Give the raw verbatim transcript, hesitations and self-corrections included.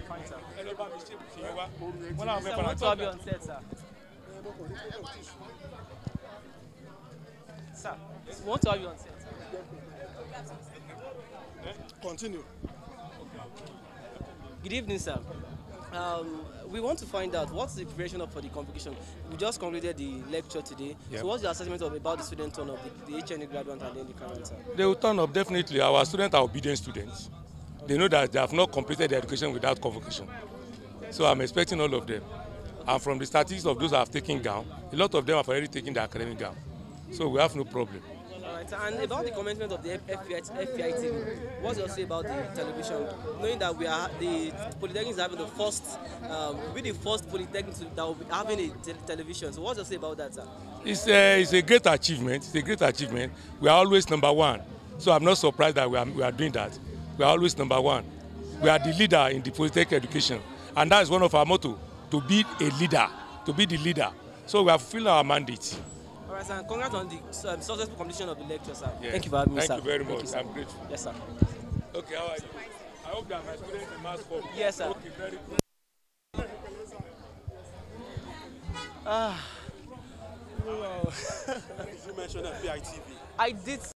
fine, sir. Well, I want to have you on set, sir. Sir, we want to have you on set, sir. Continue. Good evening, sir. Um, we want to find out what's the preparation of for the convocation. We just concluded the lecture today. Yep. So what's your assessment of about the student turn of the, the H N A graduate and then the current, sir? They will turn up definitely. Our students are obedient students. They know that they have not completed their education without convocation. So I'm expecting all of them. And from the statistics of those who have taken gown, a lot of them have already taken their academic gown. So we have no problem. All right, and about the commencement of the F P I T V, what's your say about the television? Knowing that we are the Polytechnic is having the first, um, will be the first Polytechnic that will be having a te television. So what's your say about that, sir? It's a, it's a great achievement. It's a great achievement. We are always number one. So I'm not surprised that we are, we are doing that. We are always number one. We are the leader in the Polytechnic education. And that is one of our motto, to be a leader, to be the leader. So we are fulfilling our mandate. All right, sir. Congrats on the um, successful completion of the lecture, sir. Yes. Thank you for having me, Thank sir. you very much. You, I'm grateful. Yes, sir. Okay, how are you? I hope that my students in mass com. Yes, sir. Okay, very good. Ah. Wow. You mentioned F P I T V. I did.